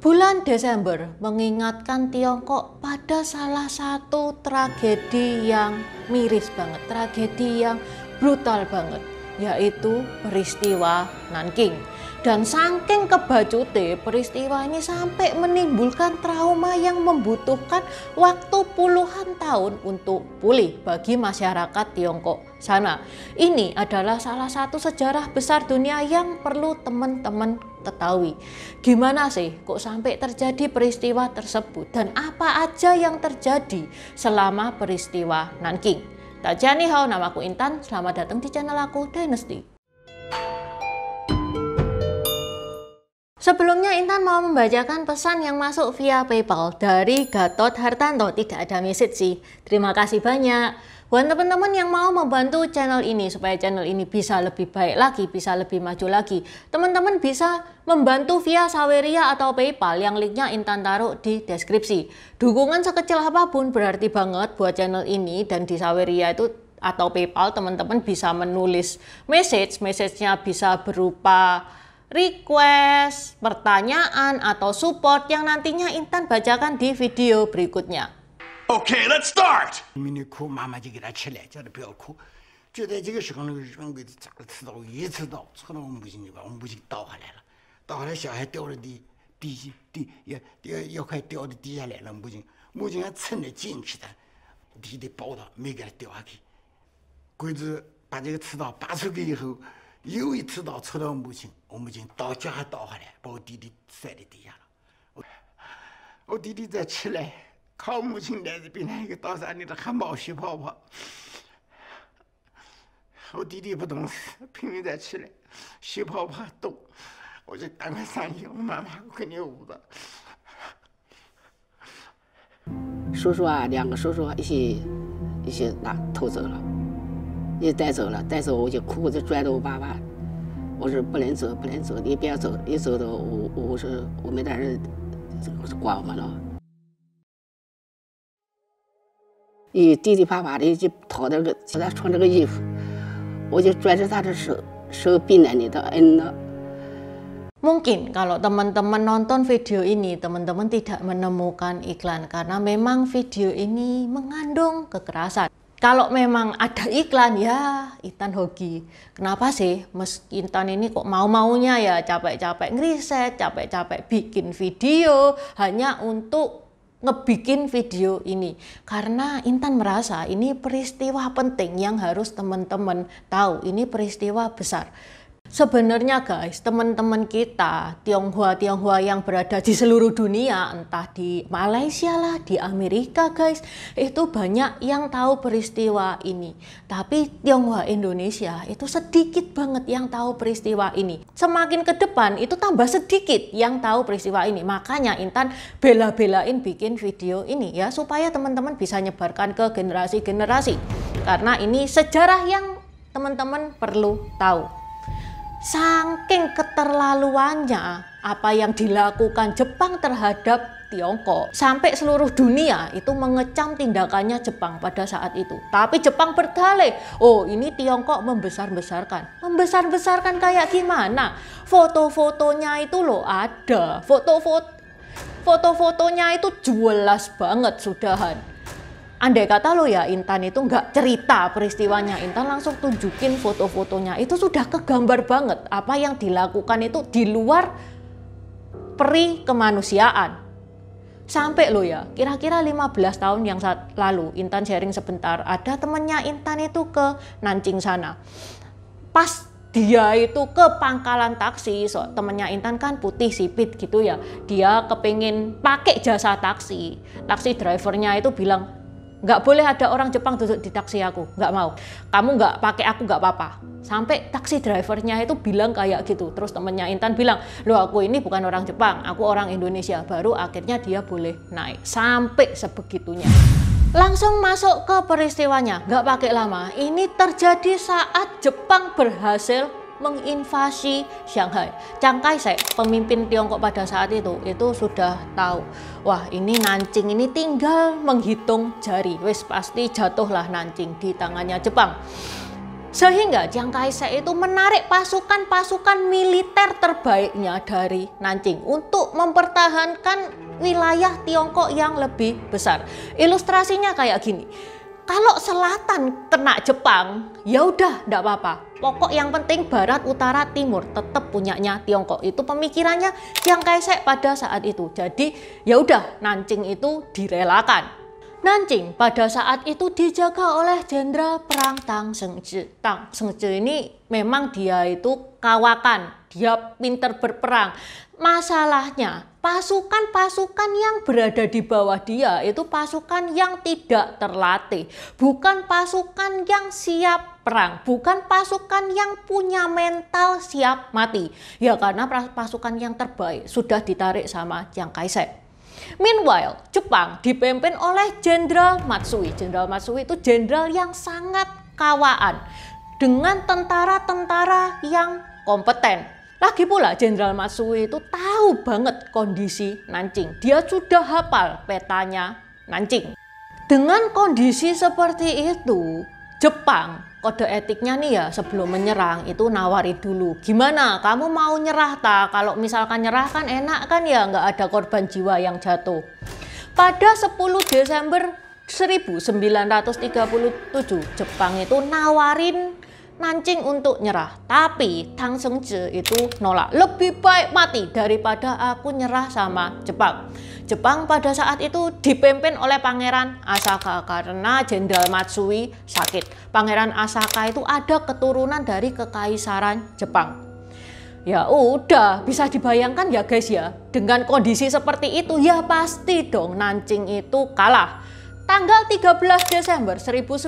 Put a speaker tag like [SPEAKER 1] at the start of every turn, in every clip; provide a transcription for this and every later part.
[SPEAKER 1] Bulan Desember mengingatkan Tiongkok pada salah satu tragedi yang miris banget, tragedi yang brutal banget, yaitu peristiwa Nanking. Dan saking kebacute peristiwa ini sampai menimbulkan trauma yang membutuhkan waktu puluhan tahun untuk pulih bagi masyarakat Tiongkok sana. Ini adalah salah satu sejarah besar dunia yang perlu teman-teman ketahui. Gimana sih kok sampai terjadi peristiwa tersebut dan apa aja yang terjadi selama peristiwa Nanking? Tajani hao, namaku Intan, selamat datang di channel aku Dynasty. Sebelumnya Intan mau membacakan pesan yang masuk via PayPal dari Gatot Hartanto. Tidak ada message sih. Terima kasih banyak. Buat teman-teman yang mau membantu channel ini supaya channel ini bisa lebih baik lagi, bisa lebih maju lagi, teman-teman bisa membantu via Saweria atau PayPal yang linknya Intan taruh di deskripsi. Dukungan sekecil apapun berarti banget buat channel ini, dan di Saweria itu atau PayPal teman-teman bisa menulis message-nya bisa berupa request, pertanyaan, atau support yang nantinya Intan bacakan di video berikutnya.
[SPEAKER 2] Okay, let's start.
[SPEAKER 3] 你哭，妈妈就给他起来，叫他不要哭。就在这个时候，那个人给他扎了刺刀，一刺刀戳到我母亲就把我母亲倒下来了，倒下来小孩掉了要快掉的地下来了，母亲还撑着进去的，弟弟抱到没给他掉下去。鬼子把这个刺刀拔出去以后，又一刺刀戳到我母亲脚还倒下来，把我弟弟摔在地下了。我弟弟再起来。 靠母亲来这边一个刀山里的汉堡血泡泡，我弟弟不懂事，拼命再起来，血泡泡动，我就赶快上去，我妈妈肯定捂的。
[SPEAKER 4] 叔叔啊，两个叔叔一起偷走了，也带走了，带走我就哭着拽着我爸爸，我说不能走，不能走，你不要走，一走的我说我没得人，我说管我们了。 弟弟爸爸的就掏那个，给他穿这个衣服，我就拽着他的手冰冷的摁了。
[SPEAKER 1] Mungkin kalau teman-teman nonton video ini, teman-teman tidak menemukan iklan karena memang video ini mengandung kekerasan. Kalau memang ada iklan ya Intan hoki. Kenapa sih Intan ini kok mau-maunya ya capek-capek ngeriset, capek-capek bikin video hanya untuk ngebikin video ini, karena Intan merasa ini peristiwa penting yang harus teman-teman tahu. Ini peristiwa besar. Sebenarnya guys, teman-teman kita Tionghoa yang berada di seluruh dunia, entah di Malaysia lah, di Amerika guys, itu banyak yang tahu peristiwa ini. Tapi Tionghoa Indonesia itu sedikit banget yang tahu peristiwa ini. Semakin ke depan itu tambah sedikit yang tahu peristiwa ini. Makanya Intan bela-belain bikin video ini ya, supaya teman-teman bisa nyebarkan ke generasi-generasi. Karena ini sejarah yang teman-teman perlu tahu. Saking keterlaluannya apa yang dilakukan Jepang terhadap Tiongkok, sampai seluruh dunia itu mengecam tindakannya Jepang pada saat itu. Tapi Jepang berdalih, oh ini Tiongkok membesar-besarkan. Membesar-besarkan kayak gimana? Foto-fotonya itu loh ada. Foto-fotonya itu jelas banget sudahan. Andai kata lo ya Intan itu nggak cerita peristiwanya, Intan langsung tunjukin foto-fotonya, itu sudah kegambar banget apa yang dilakukan itu di luar peri kemanusiaan. Sampai lo ya, kira-kira 15 tahun yang lalu, Intan sharing sebentar, ada temennya Intan itu ke Nanjing sana. Pas dia itu ke pangkalan taksi, temennya Intan kan putih sipit gitu ya, dia kepingin pakai jasa taksi. Taksi drivernya itu bilang, nggak boleh ada orang Jepang duduk di taksi aku, nggak mau. Kamu nggak pakai aku nggak apa-apa. Sampai taksi drivernya itu bilang kayak gitu. Terus temennya Intan bilang, loh aku ini bukan orang Jepang, aku orang Indonesia. Baru akhirnya dia boleh naik. Sampai sebegitunya. Langsung masuk ke peristiwanya, nggak pakai lama. Ini terjadi saat Jepang berhasil menginvasi Shanghai. Chiang Kai-shek, pemimpin Tiongkok pada saat itu sudah tahu, wah ini Nanjing ini tinggal menghitung jari, wes pasti jatuhlah Nanjing di tangannya Jepang. Sehingga Chiang Kai-shek itu menarik pasukan-pasukan militer terbaiknya dari Nanjing untuk mempertahankan wilayah Tiongkok yang lebih besar. Ilustrasinya kayak gini. Kalau selatan kena Jepang, ya udah enggak apa-apa. Pokok yang penting barat, utara, timur tetap punyanya Tiongkok. Itu pemikirannya Chiang Kai-shek pada saat itu. Jadi ya udah Nanjing itu direlakan. Nanjing pada saat itu dijaga oleh Jenderal Perang Tang Seng-je. Tang Seng-je ini memang dia itu kawakan, dia pinter berperang. Masalahnya pasukan-pasukan yang berada di bawah dia itu pasukan yang tidak terlatih, bukan pasukan yang siap perang, bukan pasukan yang punya mental siap mati. Ya karena pasukan yang terbaik sudah ditarik sama Chiang Kai-shek. Meanwhile, Jepang dipimpin oleh Jenderal Matsui. Jenderal Matsui itu jenderal yang sangat kawaan dengan tentara-tentara yang kompeten. Lagi pula Jenderal Matsui itu tahu banget kondisi Nanjing. Dia sudah hafal petanya Nanjing. Dengan kondisi seperti itu, Jepang kode etiknya nih ya sebelum menyerang itu nawari dulu. Gimana kamu mau nyerah tak? Kalau misalkan nyerah kan enak kan ya, nggak ada korban jiwa yang jatuh. Pada 10 Desember 1937 Jepang itu nawarin Nanjing untuk nyerah. Tapi Tang Seng-je itu nolak. Lebih baik mati daripada aku nyerah sama Jepang. Jepang pada saat itu dipimpin oleh Pangeran Asaka karena Jenderal Matsui sakit. Pangeran Asaka itu ada keturunan dari Kekaisaran Jepang. Ya udah, bisa dibayangkan ya guys ya, dengan kondisi seperti itu ya pasti dong Nanjing itu kalah. Tanggal 13 Desember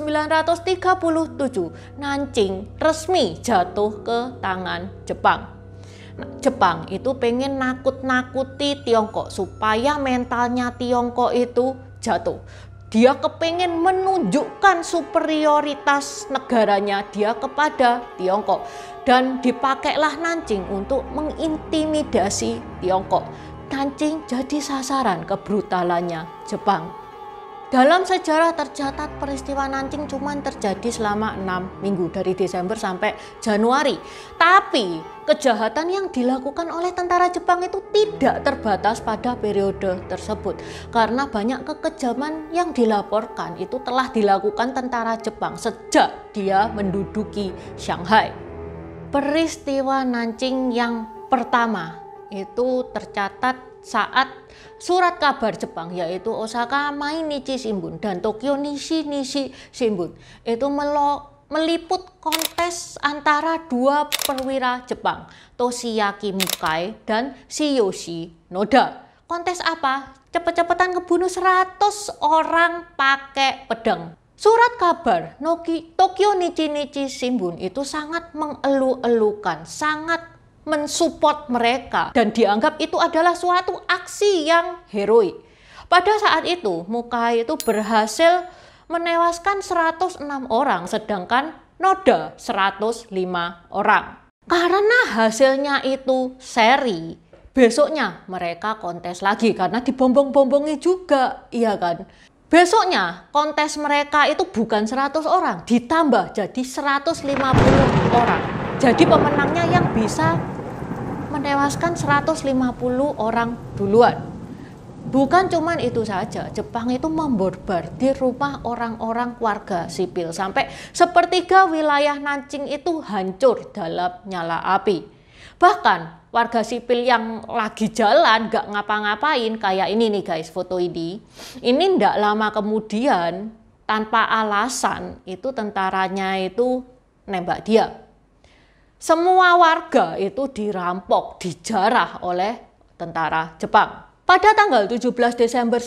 [SPEAKER 1] 1937 Nanjing resmi jatuh ke tangan Jepang. Jepang itu pengen nakut-nakuti Tiongkok supaya mentalnya Tiongkok itu jatuh. Dia kepengen menunjukkan superioritas negaranya dia kepada Tiongkok. Dan dipakailah Nanjing untuk mengintimidasi Tiongkok. Nanjing jadi sasaran kebrutalannya Jepang. Dalam sejarah tercatat peristiwa Nanjing cuma terjadi selama 6 minggu dari Desember sampai Januari. Tapi kejahatan yang dilakukan oleh tentara Jepang itu tidak terbatas pada periode tersebut. Karena banyak kekejaman yang dilaporkan itu telah dilakukan tentara Jepang sejak dia menduduki Shanghai. Peristiwa Nanjing yang pertama itu tercatat saat surat kabar Jepang yaitu Osaka Mainichi Shimbun dan Tokyo Nishi Shimbun itu meliput kontes antara dua perwira Jepang, Toshiaki Mukai dan Shiyoshi Noda. Kontes apa? Cepet-cepetan ngebunuh 100 orang pakai pedang. Surat kabar Tokyo Nishi Shimbun itu sangat mengelu-elukan, sangat mensupport mereka dan dianggap itu adalah suatu aksi yang heroik. Pada saat itu Mukai itu berhasil menewaskan 106 orang sedangkan Noda 105 orang. Karena hasilnya itu seri, besoknya mereka kontes lagi karena dibombong-bombongi juga, iya kan? Besoknya kontes mereka itu bukan 100 orang, ditambah jadi 150 orang. Jadi pemenangnya yang bisa menewaskan 150 orang duluan. Bukan cuman itu saja, Jepang itu membombardir rumah orang-orang warga sipil sampai sepertiga wilayah Nanjing itu hancur dalam nyala api. Bahkan warga sipil yang lagi jalan gak ngapa-ngapain kayak ini nih guys, foto ini ndak lama kemudian tanpa alasan itu tentaranya itu nembak dia. Semua warga itu dirampok, dijarah oleh tentara Jepang. Pada tanggal 17 Desember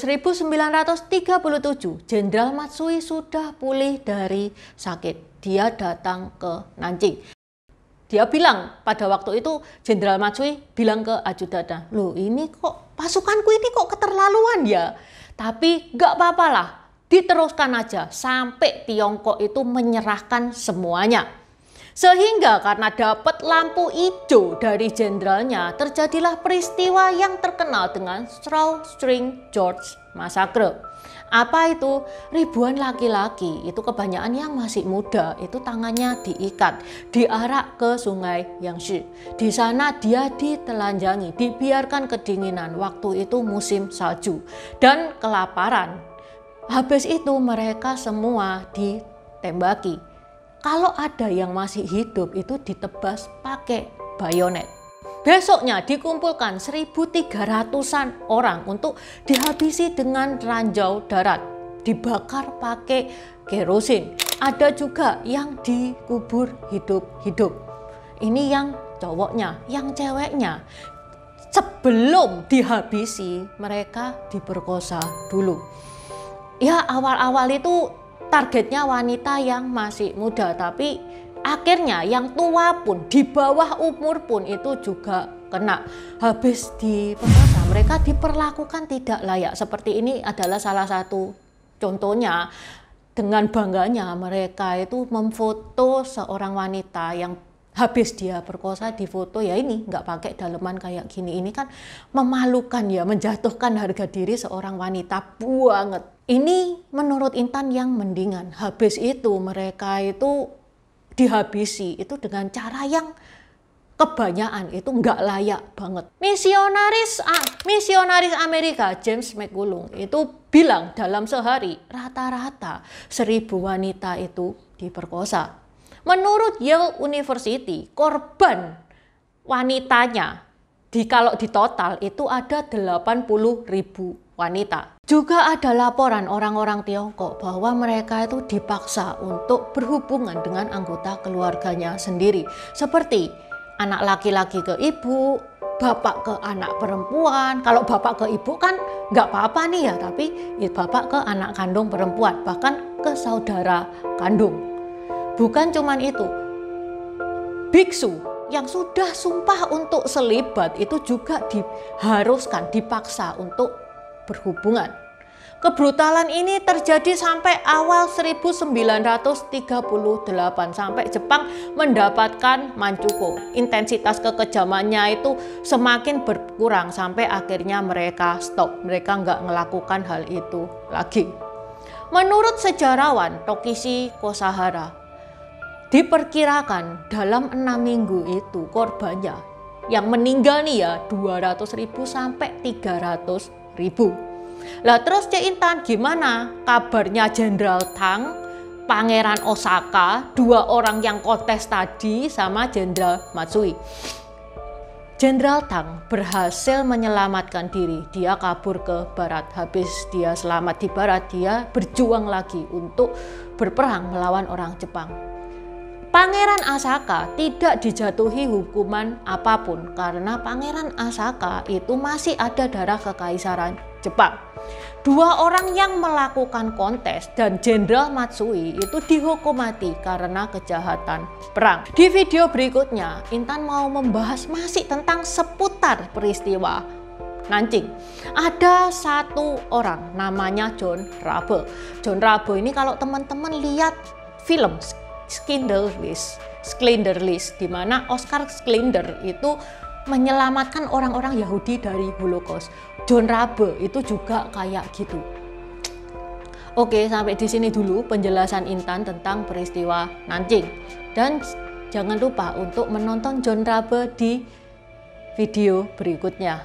[SPEAKER 1] 1937, Jenderal Matsui sudah pulih dari sakit. Dia datang ke Nanjing. Dia bilang pada waktu itu, Jenderal Matsui bilang ke ajudannya, loh ini kok pasukanku ini kok keterlaluan ya? Tapi gak apa-apa lah, diteruskan aja sampai Tiongkok itu menyerahkan semuanya. Sehingga karena dapat lampu hijau dari jenderalnya, terjadilah peristiwa yang terkenal dengan Strawstring George Massacre. Apa itu? Ribuan laki-laki, itu kebanyakan yang masih muda, itu tangannya diikat, diarak ke sungai Yangtze. Di sana dia ditelanjangi, dibiarkan kedinginan, waktu itu musim salju dan kelaparan. Habis itu mereka semua ditembaki. Kalau ada yang masih hidup itu ditebas pakai bayonet. Besoknya dikumpulkan 1.300-an orang untuk dihabisi dengan ranjau darat, dibakar pakai kerosin. Ada juga yang dikubur hidup-hidup. Ini yang cowoknya, yang ceweknya. Sebelum dihabisi mereka diperkosa dulu. Ya awal-awal itu targetnya wanita yang masih muda, tapi akhirnya yang tua pun, di bawah umur pun itu juga kena. Habis diperkosa, mereka diperlakukan tidak layak. Seperti ini adalah salah satu contohnya. Dengan bangganya mereka itu memfoto seorang wanita yang habis dia perkosa, difoto. Ya ini nggak pakai daleman kayak gini. Ini kan memalukan ya, menjatuhkan harga diri seorang wanita banget. Ini menurut Intan yang mendingan. Habis itu mereka itu dihabisi itu dengan cara yang kebanyakan itu nggak layak banget. Misionaris Amerika James McCullough itu bilang dalam sehari rata-rata 1.000 wanita itu diperkosa. Menurut Yale University, korban wanitanya kalau di total itu ada 80.000 wanita. Juga ada laporan orang-orang Tiongkok bahwa mereka itu dipaksa untuk berhubungan dengan anggota keluarganya sendiri. Seperti anak laki-laki ke ibu, bapak ke anak perempuan. Kalau bapak ke ibu kan nggak apa-apa nih ya, tapi bapak ke anak kandung perempuan, bahkan ke saudara kandung. Bukan cuman itu, biksu yang sudah sumpah untuk selibat itu juga diharuskan, dipaksa untuk berhubungan. Kebrutalan ini terjadi sampai awal 1938 sampai Jepang mendapatkan Manchukuo. Intensitas kekejamannya itu semakin berkurang sampai akhirnya mereka stop. Mereka nggak melakukan hal itu lagi. Menurut sejarawan Tokishi Kosahara, diperkirakan dalam 6 minggu itu korbannya yang meninggal nih ya 200.000 sampai 300.000. Lah terus Cik Intan gimana kabarnya Jenderal Tang, Pangeran Osaka, 2 orang yang kontes tadi sama Jenderal Matsui. Jenderal Tang berhasil menyelamatkan diri, dia kabur ke barat. Habis dia selamat di barat, dia berjuang lagi untuk berperang melawan orang Jepang. Pangeran Asaka tidak dijatuhi hukuman apapun karena Pangeran Asaka itu masih ada darah kekaisaran Jepang. 2 orang yang melakukan kontes dan Jenderal Matsui itu dihukum mati karena kejahatan perang. Di video berikutnya, Intan mau membahas masih tentang seputar peristiwa Nanjing. Ada 1 orang namanya John Rabe. John Rabe ini kalau teman-teman lihat film Schindler's List, di mana Oscar Schindler itu menyelamatkan orang-orang Yahudi dari Holocaust. John Rabe itu juga kayak gitu. Oke, sampai di sini dulu penjelasan Intan tentang peristiwa Nanjing. Dan jangan lupa untuk menonton John Rabe di video berikutnya.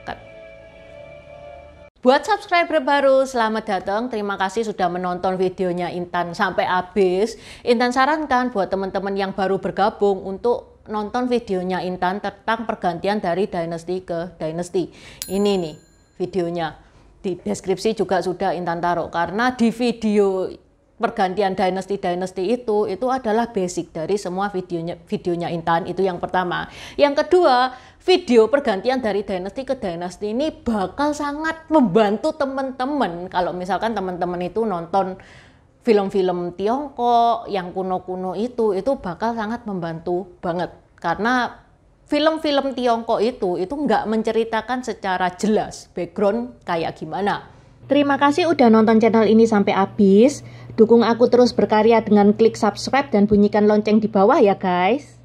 [SPEAKER 1] Buat subscriber baru, selamat datang. Terima kasih sudah menonton videonya Intan sampai habis. Intan sarankan buat teman-teman yang baru bergabung untuk nonton videonya Intan tentang pergantian dari dinasti ke dinasti. Ini nih videonya. Di deskripsi juga sudah Intan taruh. Karena di video pergantian dinasti-dinasti itu adalah basic dari semua videonya Intan. Itu yang pertama. Yang kedua, video pergantian dari dinasti ke dinasti ini bakal sangat membantu teman-teman. Kalau misalkan teman-teman itu nonton film-film Tiongkok yang kuno-kuno itu bakal sangat membantu banget. Karena film-film Tiongkok itu nggak menceritakan secara jelas background kayak gimana. Terima kasih udah nonton channel ini sampai habis. Dukung aku terus berkarya dengan klik subscribe dan bunyikan lonceng di bawah ya guys.